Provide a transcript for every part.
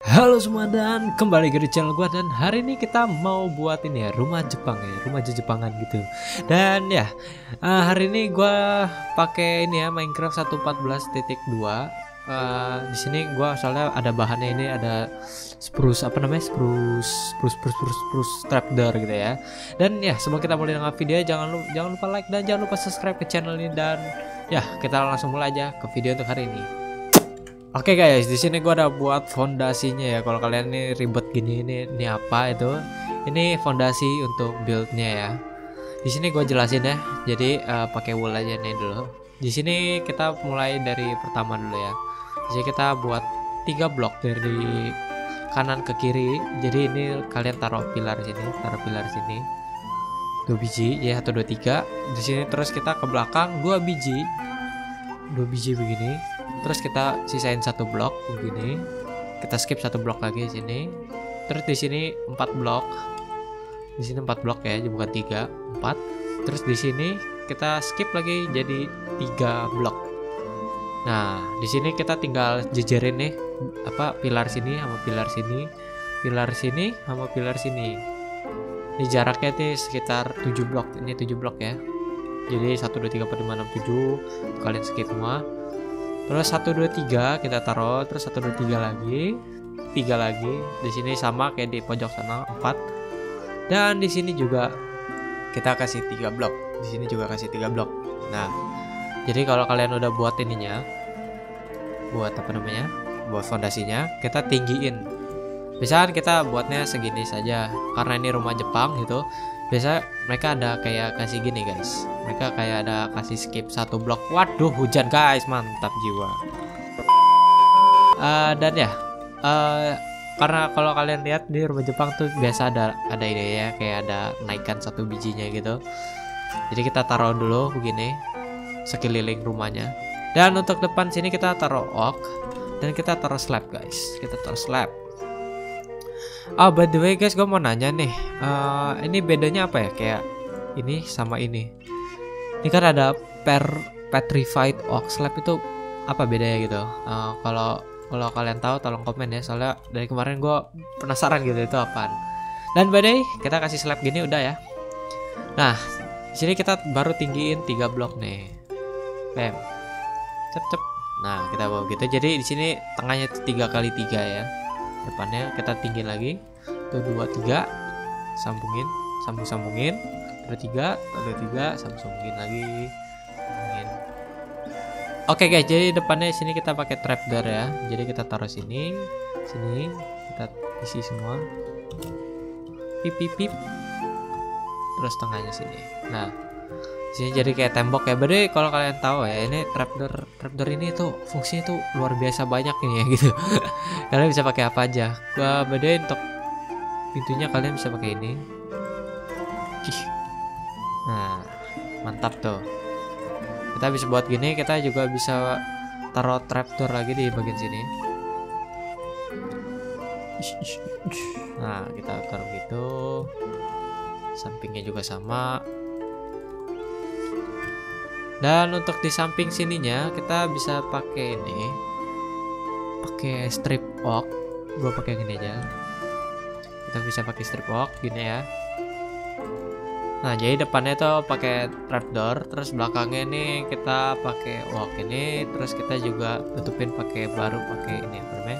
Halo semua dan kembali ke di channel gua, dan hari ini kita mau buat ini ya, rumah Jepang ya, rumah Jepangan gitu. Dan ya, hari ini gua pakai ini ya, Minecraft 1.14.2. Di sini gua soalnya ada bahannya, ini ada spruce, apa namanya, spruce trapdoor gitu ya. Dan ya, sebelum kita mulai dengan video, jangan lupa like dan jangan lupa subscribe ke channel ini. Dan ya, kita langsung mulai aja ke video untuk hari ini. Oke guys, di sini gua ada buat fondasinya ya. Kalau kalian ini ribet gini, ini apa itu? Ini fondasi untuk buildnya ya. Di sini gue jelasin ya. Jadi pakai wool aja nih dulu. Di sini kita mulai dari pertama dulu ya. Jadi kita buat 3 blok dari kanan ke kiri. Jadi ini kalian taruh pilar sini, 2 biji ya, 1 2 3. Di sini terus kita ke belakang 2 biji. 2 biji begini. Terus kita sisain 1 blok begini. Kita skip 1 blok lagi di sini. Terus di sini 4 blok. Di sini 4 blok ya, bukan 3, 4. Terus di sini kita skip lagi jadi 3 blok. Nah, di sini kita tinggal jejerin nih apa, pilar sini sama pilar sini, pilar sini sama pilar sini. Ini jaraknya nih sekitar 7 blok. Ini 7 blok ya. Jadi 1 2 3 4 5 6 7. Kalian skip semua. Terus 1 2 3 kita taruh, terus 1 2 3 lagi. 3 lagi. Di sini sama kayak di pojok sana, 4. Dan di sini juga kita kasih 3 blok. Di sini juga kasih 3 blok. Nah, jadi kalau kalian udah buat ininya, buat apa namanya? Buat fondasinya, kita tinggiin. Misalkan kita buatnya segini saja karena ini rumah Jepang gitu. Biasa mereka ada kayak kasih gini guys, mereka kayak ada kasih skip 1 blok. Waduh, hujan guys, mantap jiwa. Dan ya, karena kalau kalian lihat di rumah Jepang tuh biasa ada ini ya, kayak ada naikkan 1 bijinya gitu. Jadi kita taruh dulu begini sekeliling rumahnya. Dan untuk depan sini kita taruh oak dan kita taruh slab guys, kita taruh slab. Oh, by the way guys, gue mau nanya nih, ini bedanya apa ya, kayak ini sama ini? Ini kan ada petrified oak slab, itu apa bedanya gitu? Kalau kalian tahu tolong komen ya, soalnya dari kemarin gue penasaran gitu itu apaan. Dan by the way, kita kasih slab gini udah ya. Nah, di sini kita baru tinggiin 3 blok nih. Bam. Cep. Nah, kita bawa gitu. Jadi di sini tengahnya 3 kali 3 ya. Depannya kita tinggiin lagi. Tuh 2 3 sambungin, sambungin. Terus 3 sambungin lagi. Sambungin. Oke guys, jadi depannya sini kita pakai trapdoor ya. Jadi kita taruh sini kita isi semua. Pip. Terus tengahnya sini. Nah, sini jadi kayak tembok ya. Berarti kalau kalian tahu ya, ini trapdoor ini tuh fungsinya tuh luar biasa banyak ini ya gitu. Kalian bisa pakai apa aja. Gua bedain untuk pintunya, kalian bisa pakai ini. Nah, mantap tuh. Kita bisa buat gini, kita juga bisa taruh trapdoor lagi di bagian sini. Nah, kita taruh gitu. Sampingnya juga sama. Dan untuk di samping sininya kita bisa pakai ini, pakai strip oak. Gua pakai gini aja. Kita bisa pakai strip oak gini ya. Nah, jadi depannya tuh pakai trapdoor, terus belakangnya ini kita pakai oak ini, terus kita juga tutupin pakai ini apa namanya?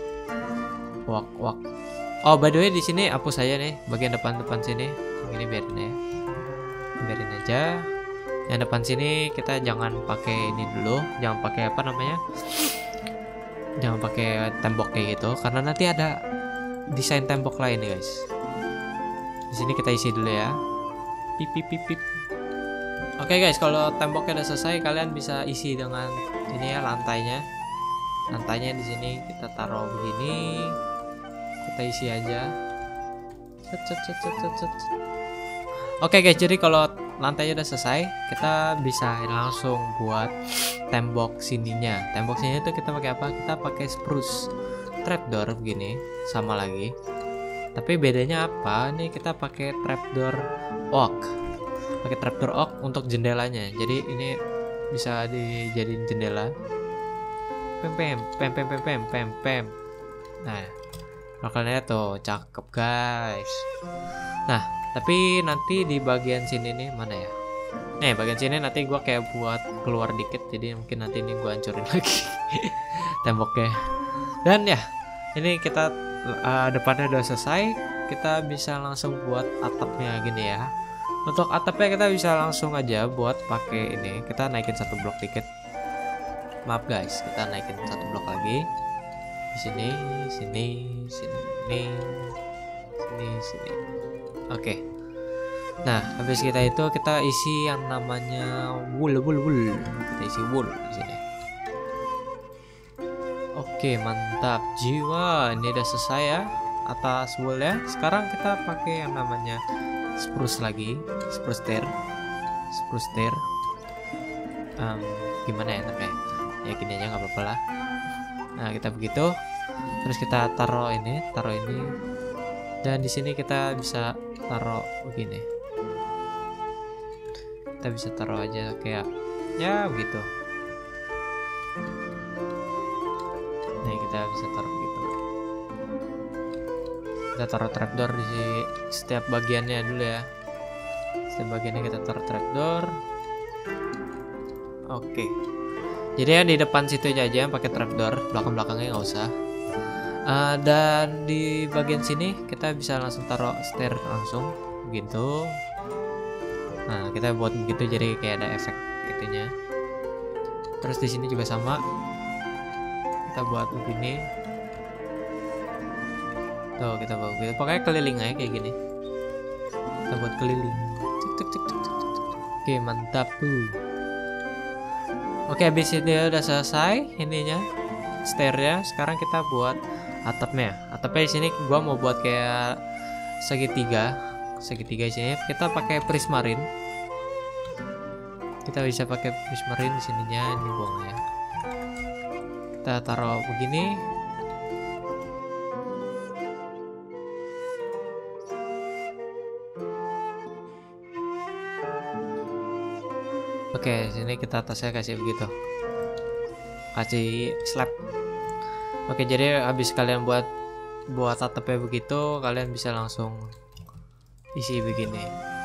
Oak. Oh, by the way di sini hapus saya nih bagian depan sini. Ini biarin ya. Biarin aja. Yang depan sini kita jangan pakai ini dulu, jangan pakai apa namanya, jangan pakai tembok kayak gitu, karena nanti ada desain tembok lain nih guys. Di sini kita isi dulu ya. Pip. Oke guys, kalau temboknya udah selesai, kalian bisa isi dengan ini ya, lantainya. Lantainya di sini kita taruh begini, kita isi aja. Set. Oke guys, jadi kalau lantainya udah selesai, kita bisa langsung buat tembok sininya. Tembok sini tuh kita pakai apa? Kita pakai spruce trapdoor begini, sama lagi. Tapi bedanya apa? Nih kita pakai trapdoor oak. Pakai trapdoor oak untuk jendelanya. Jadi ini bisa dijadiin jendela. Pem. Nah, lokalnya tuh cakep guys. Nah, tapi nanti di bagian sini nih mana ya? Nih bagian sini nanti gua kayak buat keluar dikit, jadi mungkin nanti ini gua hancurin lagi temboknya. Dan ya, ini kita depannya udah selesai. Kita bisa langsung buat atapnya gini ya. Untuk atapnya kita bisa langsung aja buat pakai ini. Kita naikin satu blok dikit. Maaf guys, kita naikin satu blok lagi. Di sini, sini, sini, sini. Oke. Nah, habis kita itu kita isi yang namanya wool. Kita isi wool di sini. Oke, mantap jiwa. Ini udah selesai ya atas wool ya. Sekarang kita pakai yang namanya spruce lagi, spruce tier. Gimana ya namanya? Ya gini aja nggak apa-apa lah. Nah, kita begitu. Terus kita taruh ini. Dan di sini kita bisa taruh begini. Kita bisa taruh aja kayak ya begitu. Nih kita bisa taruh gitu. Kita taruh trapdoor di setiap bagiannya dulu ya. Setiap bagiannya kita taruh trapdoor. Oke. Jadi ya di depan situ aja pakai trapdoor, belakangnya nggak usah. Dan di bagian sini kita bisa langsung taruh stair langsung begitu. Nah, kita buat begitu jadi kayak ada efek itunya. Terus di sini juga sama. Kita buat begini. Tuh, kita buat begitu. Pokoknya keliling aja kayak gini. Kita buat keliling. Oke, mantap tuh. Oke, habis ini udah selesai ininya. Stairnya. Sekarang kita buat atapnya. Atapnya di sini gua mau buat kayak segitiga di sini. Kita pakai prismarin. Kita bisa pakai prismarin di sininya, ini buang ya. Kita taruh begini. Oke, sini kita atasnya kasih begitu. Kasih slab. Oke, jadi habis kalian buat atapnya begitu, kalian bisa langsung isi begini.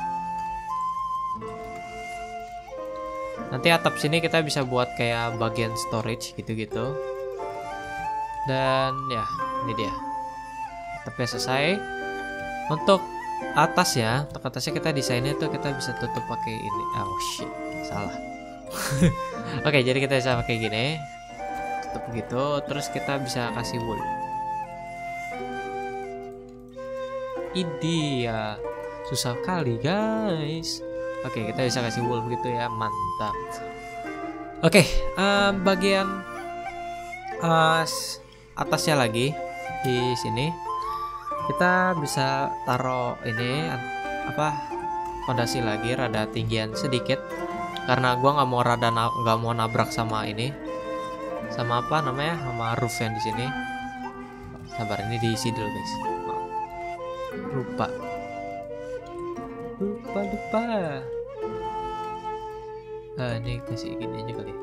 Nanti atap sini kita bisa buat kayak bagian storage gitu-gitu. Dan ya, ini dia. Atapnya selesai. Untuk atasnya kita desainnya tuh kita bisa tutup pakai ini. Oh shit, salah. Oke, jadi kita bisa pakai gini. Tutup begitu, terus kita bisa kasih wool. Ini ya susah kali guys. Oke, kita bisa kasih wool begitu ya, mantap. Oke, bagian atasnya lagi di sini kita bisa taruh ini fondasi lagi rada tinggian sedikit karena gua nggak mau nabrak sama ini, sama apa namanya, sama roof yang di sini. Sabar, ini diisi dulu guys. Lupa. Ini kasih gini aja kali.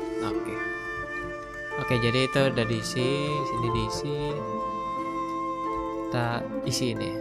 Oke, jadi itu udah diisi, sini diisi. Kita isi ini.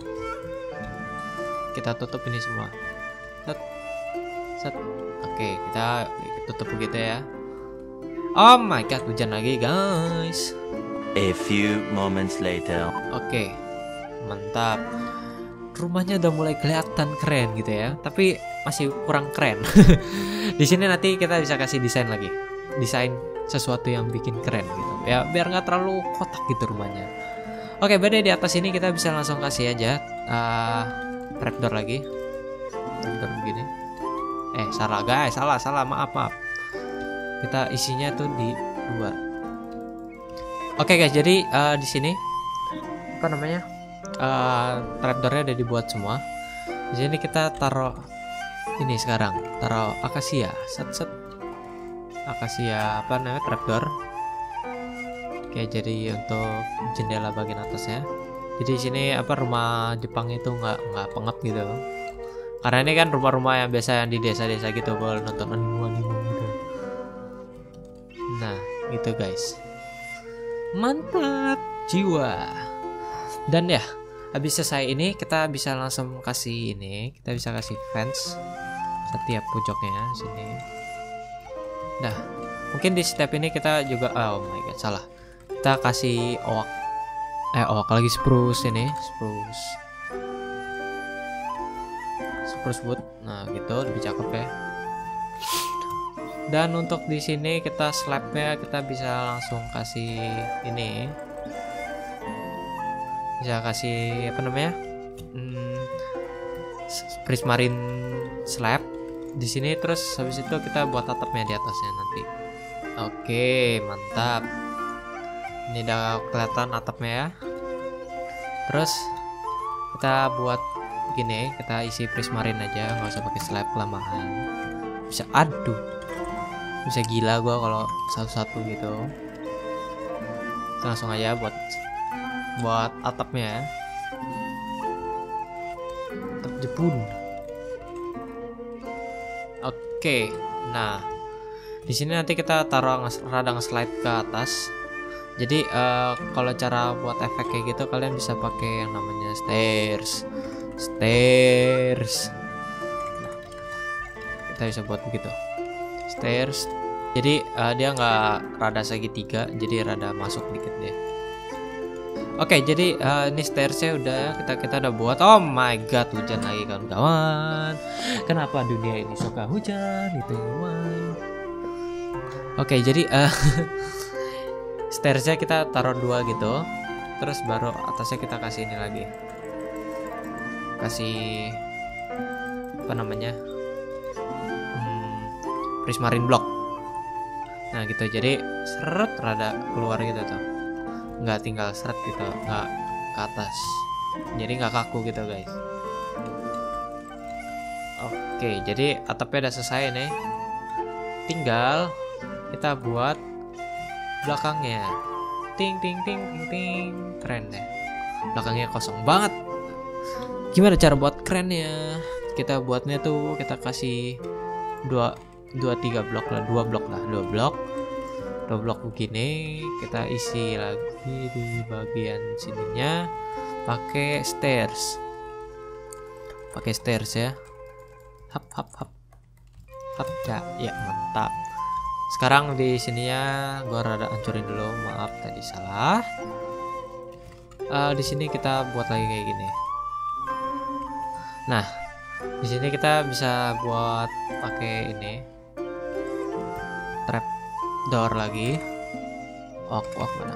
Kita tutup ini semua. Set. Oke, kita tutup begitu ya. Oh my god, hujan lagi guys. A few moments later. Oke, mantap. Rumahnya udah mulai kelihatan keren gitu ya, tapi masih kurang keren. Di sini nanti kita bisa kasih desain lagi, desain sesuatu yang bikin keren gitu ya, biar nggak terlalu kotak gitu rumahnya. Oke, beda di atas ini kita bisa langsung kasih aja trapdoor lagi, trapdoor begini. Salah guys, salah, maaf. Kita isinya tuh di luar. Oke guys, jadi di sini apa namanya? Trapdoornya udah dibuat semua. Di sini kita taruh ini sekarang, taruh akasia, set akasia apa namanya, trapdoor. Oke, jadi untuk jendela bagian atasnya. Jadi di sini rumah Jepang itu nggak pengap gitu. Karena ini kan rumah-rumah yang biasa yang di desa-desa gitu, kalau nonton anime gitu. Nah, gitu guys. Mantap. jiwa. Dan ya, habis selesai ini kita bisa langsung kasih ini, kita bisa kasih fence setiap pojoknya sini. Nah, mungkin di step ini kita juga oh my god, salah. Kita kasih oak lagi spruce ini, spruce wood. Nah, gitu lebih cakep ya. Dan untuk di sini kita slabnya kita bisa langsung kasih ini, bisa kasih apa namanya, prismarine slab di sini. Terus habis itu kita buat atapnya di atasnya nanti. Oke, mantap. Ini udah kelihatan atapnya ya. Terus kita buat gini, kita isi prismarine aja, nggak usah pakai slab kelamaan. Bisa gila gua kalau satu-satu gitu. Langsung aja buat atapnya. Atap jepun. Oke. Nah, di sini nanti kita taruh rada nge-slide ke atas. Jadi kalau cara buat efek kayak gitu kalian bisa pakai yang namanya stairs. Nah, kita bisa buat begitu. Stairs. Jadi dia nggak rada segitiga, jadi rada masuk dikit deh. Oke, jadi ini stairsnya udah kita udah buat. Oh my god, hujan lagi kawan-kawan. Kenapa dunia ini suka hujan? Itu why. Oke, jadi stairsnya kita taruh 2 gitu. Terus baru atasnya kita kasih ini lagi. Kasih apa namanya? Prismarine block. Nah gitu, jadi seret rada keluar gitu tuh, nggak tinggal seret gitu, nggak ke atas, jadi nggak kaku gitu guys. Oke, jadi atapnya udah selesai nih, tinggal kita buat belakangnya. Ting ting ting ting ting, keren deh, belakangnya kosong banget. Gimana cara buat kerennya? Kita buatnya tuh kita kasih 2 blok begini, kita isi lagi di bagian sininya pakai stairs ya. Hap ya mantap. Sekarang di sininya gua rada hancurin dulu, maaf tadi salah. Di sini kita buat lagi kayak gini. Nah, di sini kita bisa buat pakai ini trap door lagi. Ok mana?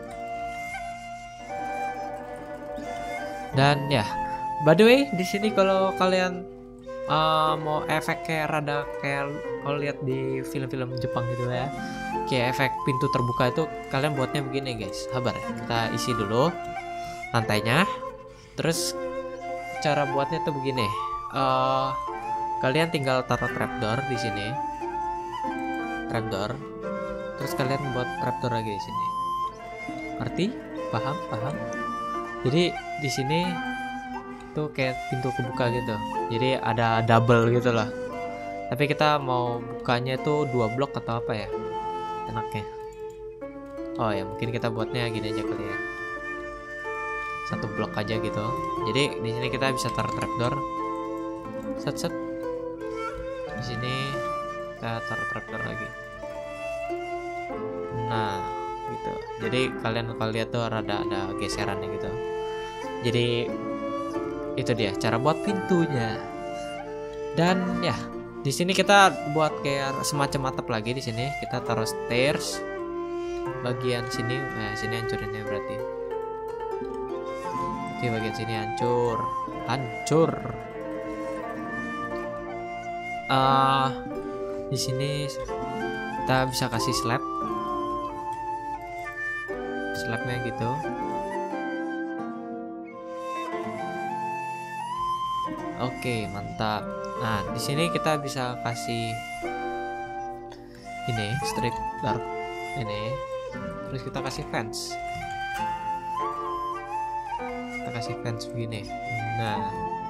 Dan ya, by the way, di sini kalau kalian mau efek kayak rada kayak kalau lihat di film-film Jepang gitu ya, kayak efek pintu terbuka itu, kalian buatnya begini guys. Sabar, kita isi dulu lantainya. Terus cara buatnya tuh begini. Kalian tinggal taruh trapdoor di sini. Trapdoor. Terus kalian buat trapdoor lagi di sini. Ngerti? Paham? Jadi di sini tuh kayak pintu kebuka gitu. Jadi ada double gitu lah. Tapi kita mau bukanya tuh 2 blok atau apa ya? Enaknya. Oh ya, mungkin kita buatnya gini aja kali ya. 1 blok aja gitu. Jadi di sini kita bisa taruh trapdoor. Set. Di sini kita taruh trapdoor lagi. Nah, gitu. Jadi kalian kalau lihat tuh rada ada geserannya gitu. Jadi itu dia cara buat pintunya. Dan ya, di sini kita buat kayak semacam atap lagi di sini. Kita taruh stairs bagian sini. Nah, sini hancurinnya berarti. Oke, bagian sini hancur. Di sini kita bisa kasih slabnya gitu. Oke, mantap. Nah, di sini kita bisa kasih ini strip dark ini. Terus kita kasih fence. Kita kasih fence begini. Nah,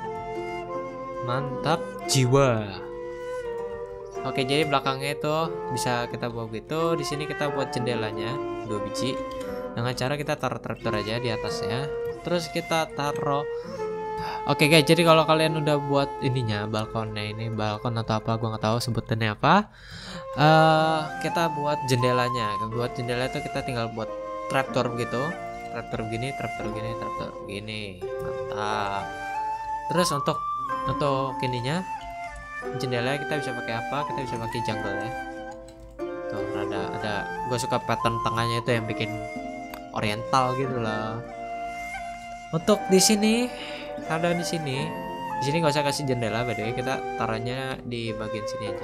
mantap jiwa. Oke, jadi belakangnya itu bisa kita buat gitu. Di sini kita buat jendelanya 2 biji. dengan cara kita taruh trapdoor aja di atasnya, terus kita taruh. Oke guys, jadi kalau kalian udah buat ininya, balkonnya, ini balkon atau apa gua nggak tahu sebutannya apa, kita buat jendelanya. Buat jendela itu kita tinggal buat trapdoor gitu, trapdoor gini, trapdoor gini, trapdoor gini, mantap. Terus untuk ininya, jendela kita bisa pakai apa? Kita bisa pakai jungle ya. Tuh ada, gue suka pattern tengahnya itu yang bikin oriental gitu lah. Untuk di sini ada di sini nggak usah kasih jendela, by the way, kita taruhnya di bagian sini aja.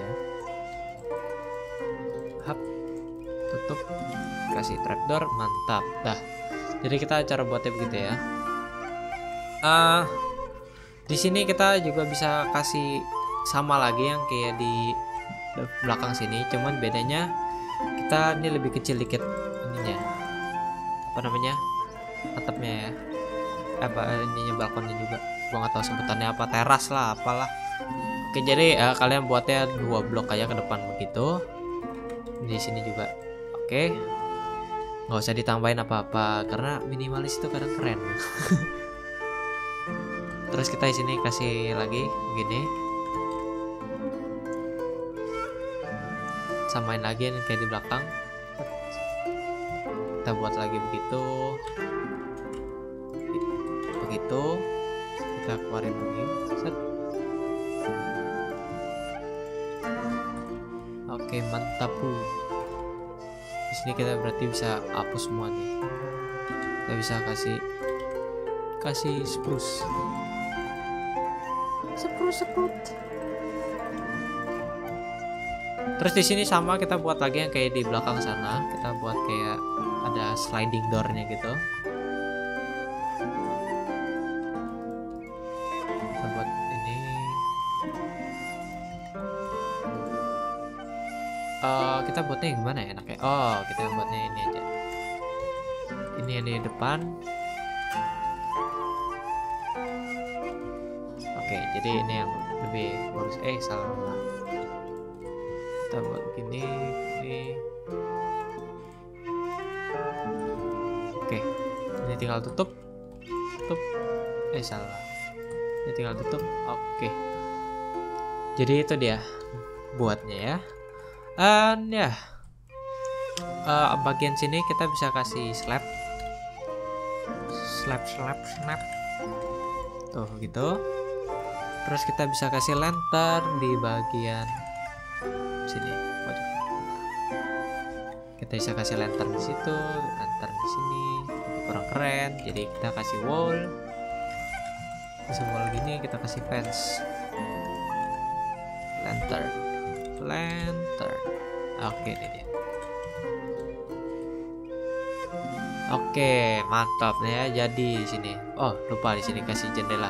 Hap, tutup, kasih trapdoor, mantap. Dah. Jadi kita cara buatnya begitu ya. Di sini kita juga bisa kasih sama lagi yang kayak di belakang sini, cuman bedanya kita ini lebih kecil dikit ininya. Apa namanya? Atapnya ya. Ininya balkonnya juga. Gua nggak tahu sebutannya apa, teras lah, apalah. Oke, jadi kalian buatnya 2 blok aja ke depan begitu. Di sini juga. Oke. Nggak usah ditambahin apa-apa karena minimalis itu kadang keren. Terus kita di sini kasih lagi begini. Samain lagi yang kayak di belakang. Kita buat lagi begitu. Begitu. Kita keluarin lagi. Set. Oke, mantap bro. Di sini kita berarti bisa hapus semua nih. Kita bisa kasih spruce. Terus di sini sama kita buat lagi yang kayak di belakang sana. Kita buat kayak ada sliding doornya gitu. Kita buat ini. Kita buatnya yang gimana ya enaknya? Oh, kita buatnya ini aja. Ini yang di depan. Oke, jadi ini yang lebih bagus. Salah. Kita buat begini. Oke, ini tinggal tutup. Salah. Ini tinggal tutup. Oke. Jadi itu dia buatnya ya. Dan ya, bagian sini kita bisa kasih slab. Tuh gitu. Terus kita bisa kasih lantern di bagian sini pojok. Kita bisa kasih lantern di situ, lantern di sini, kurang keren. Jadi kita kasih wall gini, kita kasih fence, lantern. Oke, ini dia. Oke, mantap ya. Jadi di sini, oh lupa, di sini kasih jendela.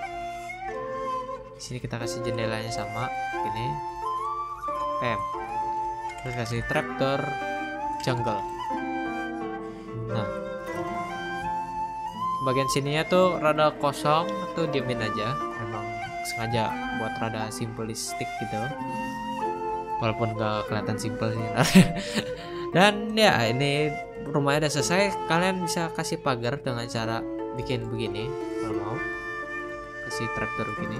Di sini kita kasih jendelanya sama ini. Terus kasih trapdoor jungle. Nah, bagian sininya tuh rada kosong, tuh diemin aja. Memang sengaja buat rada simplistik gitu. Walaupun gak kelihatan simpel sih. Dan ya, ini rumahnya udah selesai. Kalian bisa kasih pagar dengan cara bikin begini kalau mau. Kasih trapdoor begini.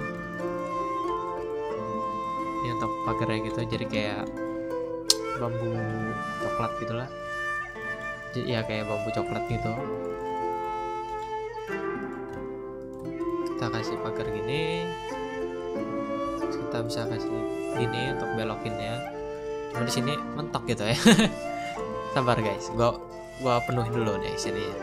Ini untuk pagarnya gitu, jadi kayak bambu coklat gitulah. Ya kayak bambu coklat gitu. Kita kasih pagar gini. Terus kita bisa kasih gini untuk belokinnya. Cuma di sini mentok gitu ya. Sabar guys, gua penuhin dulu nih sini ya.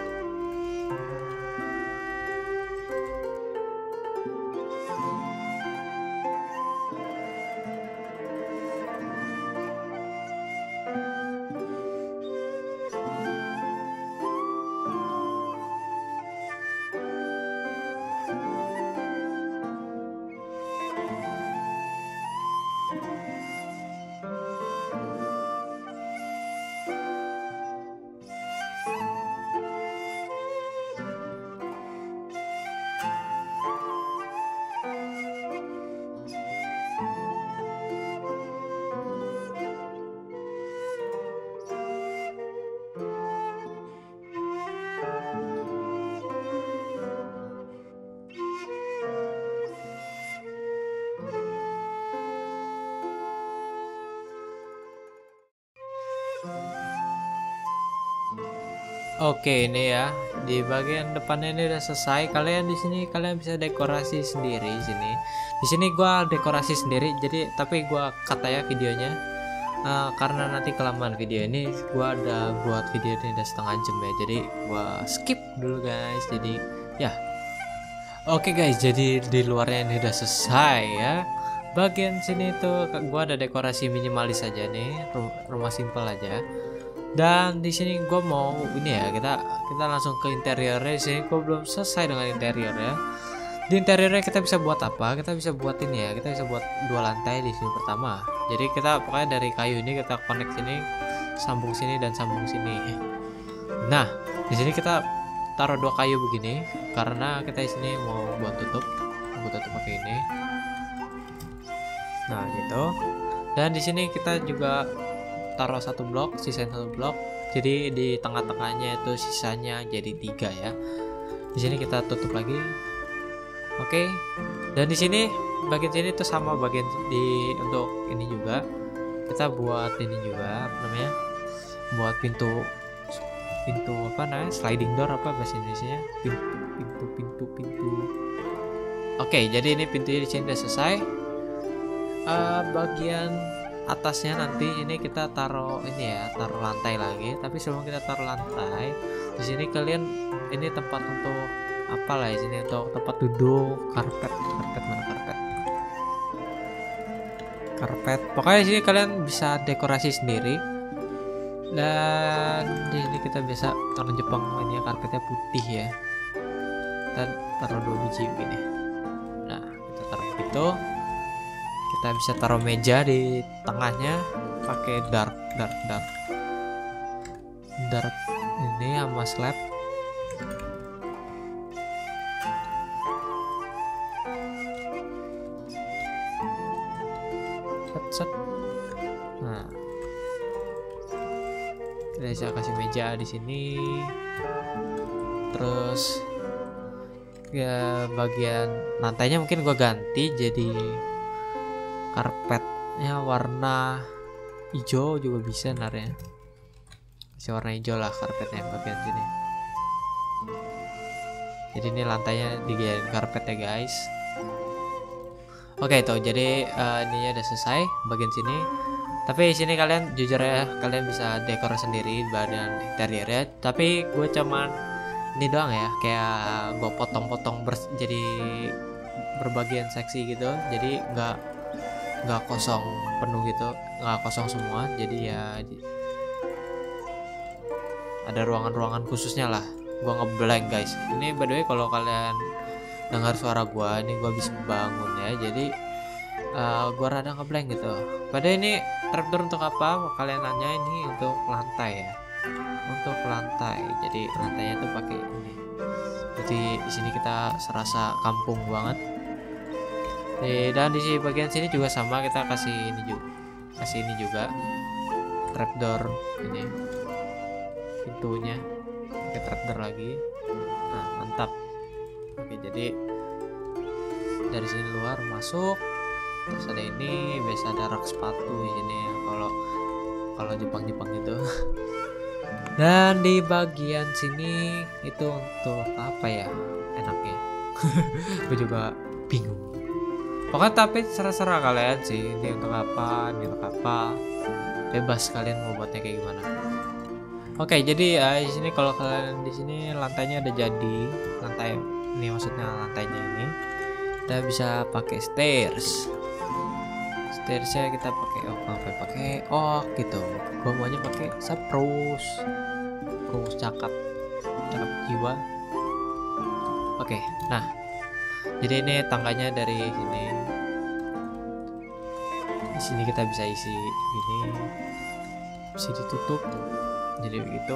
Oke, ini ya di bagian depannya ini udah selesai. Kalian di sini kalian bisa dekorasi sendiri di sini. Di sini gua dekorasi sendiri. Jadi tapi gua kata ya videonya karena nanti kelamaan video ini. Gua ada buat video ini udah setengah jam ya. Jadi gua skip dulu guys. Jadi ya. Oke guys, jadi di luarnya ini udah selesai ya. Bagian sini tuh gua ada dekorasi minimalis aja nih, rumah simpel aja. Dan di sini gue mau ini ya, kita langsung ke interiornya. Di sini gue belum selesai dengan interiornya. Di interiornya kita bisa buat apa? Kita bisa buat ini ya, kita bisa buat 2 lantai di sini pertama. Jadi kita pokoknya dari kayu ini kita connect sini, sambung sini dan sambung sini. Nah, di sini kita taruh 2 kayu begini karena kita di sini mau buat tutup pakai ini. Nah, gitu. Dan di sini kita juga taruh 1 blok, sisain 1 blok. Jadi di tengah-tengahnya itu sisanya jadi 3 ya. Di sini kita tutup lagi. Oke. Dan di sini bagian sini tuh sama bagian di untuk ini juga. Kita buat ini juga apa namanya? Buat pintu apa namanya? Sliding door apa bahasa Indonesianya? Pintu. Oke, jadi ini pintunya di sini udah selesai. Bagian atasnya nanti ini kita taruh ini ya, taruh lantai lagi. Tapi sebelum kita taruh lantai, di sini kalian ini tempat untuk apa lah, di sini untuk tempat duduk, karpet mana karpet. Pokoknya di sini kalian bisa dekorasi sendiri. Dan di sini kita bisa taruh Jepang ini ya, karpetnya putih ya. Dan taruh 2 biji begini. Nah, kita taruh gitu. Kita bisa taruh meja di tengahnya pakai dark ini sama slab. Set. Nah, kita bisa kasih meja di sini. Terus ya bagian lantainya mungkin gua ganti jadi karpetnya warna hijau juga bisa ya. Bisa warna hijau lah karpetnya bagian sini. Jadi ini lantainya diganti karpet ya guys. Oke tuh, jadi ininya udah selesai bagian sini. Tapi di sini kalian jujur ya, kalian bisa dekor sendiri bagian interiornya. Tapi gue cuman ini doang ya, kayak gue potong-potong jadi berbagian seksi gitu. Jadi nggak kosong penuh gitu, nggak kosong semua. Jadi ya ada ruangan-ruangan khususnya lah. Gua ngeblank guys. Ini by the way kalau kalian dengar suara gua, ini gua habis bangun ya. Jadi gua rada ngeblank gitu. Padahal ini trapdoor untuk apa? Kalian nanya, ini untuk lantai ya. Untuk lantai. Jadi lantainya tuh pakai ini. Jadi di sini kita serasa kampung banget. Dan di bagian sini juga sama, kita kasih ini juga trapdoor ini pintunya pakai trapdoor lagi. Nah, mantap. Oke, jadi dari sini luar masuk, terus ada ini, biasa ada rak sepatu di sini ya, kalau Jepang itu. Dan di bagian sini itu untuk apa ya enaknya? Gue juga bingung. Pokoknya tapi serah-serah kalian sih, ini untuk apa, bebas kalian mau buatnya kayak gimana. Oke, jadi di sini kalau kalian di sini lantainya ada jadi lantai ini, maksudnya lantainya ini kita bisa pakai stairsnya kita pakai gitu. Gua maunya pakai spruce cakep jiwa. Oke, nah jadi ini tangganya dari sini. Di sini kita bisa isi ini, bisa ditutup. Jadi begitu.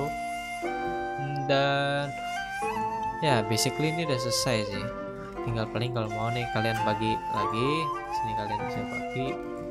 Dan ya basically ini udah selesai sih. Tinggal paling kalau mau nih kalian bagi lagi. Sini kalian bisa bagi.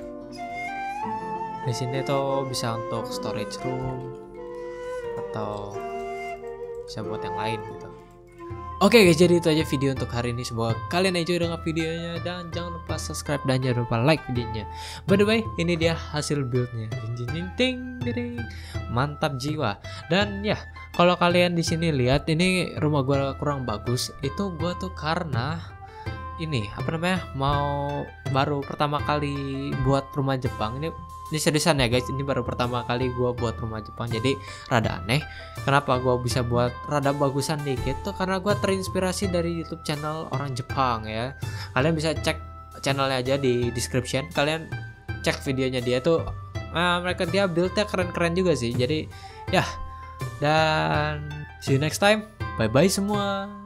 Di sini tuh bisa untuk storage room atau bisa buat yang lain gitu. Oke guys, jadi itu aja video untuk hari ini. Semoga kalian enjoy dengan videonya, dan jangan lupa subscribe dan jangan lupa like videonya. By the way, ini dia hasil buildnya. Mantap jiwa. Dan ya, Kalau kalian di sini lihat ini rumah gua kurang bagus, itu gua tuh karena ini apa namanya, mau baru pertama kali buat rumah Jepang. Ini seriusan ya guys, ini baru pertama kali gua buat rumah Jepang, jadi rada aneh. Kenapa gua bisa buat rada bagusan dikit tuh karena gua terinspirasi dari YouTube channel orang Jepang ya. Kalian bisa cek channelnya aja di description, kalian cek videonya dia tuh, dia buildnya keren-keren juga sih. Jadi ya, dan see you next time, bye bye semua.